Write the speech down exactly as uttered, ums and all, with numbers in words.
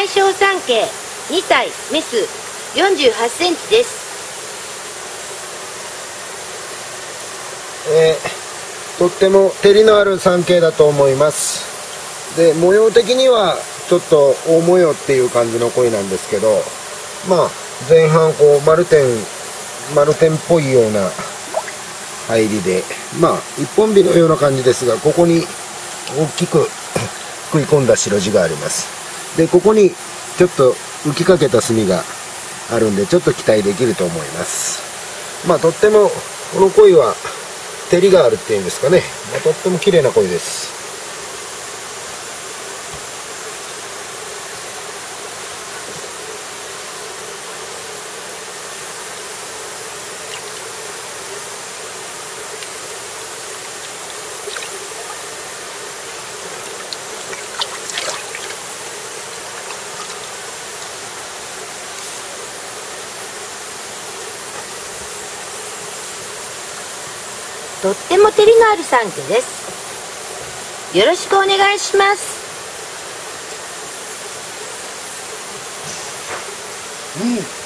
大正三系にさいメスよんじゅうはちセンチです。 えー、とっても照りのある三系だと思います。で、模様的にはちょっと大模様っていう感じの鯉なんですけど、まあ前半こう丸点丸点っぽいような入りで、まあ一本火のような感じですが、ここに大きく食い込んだ白地があります。で、ここにちょっと浮きかけた墨があるんで、ちょっと期待できると思います。まあとってもこの鯉は照りがあるっていうんですかね、まあ、とっても綺麗な鯉です。 とっても照りのある三家です。よろしくお願いします。 うん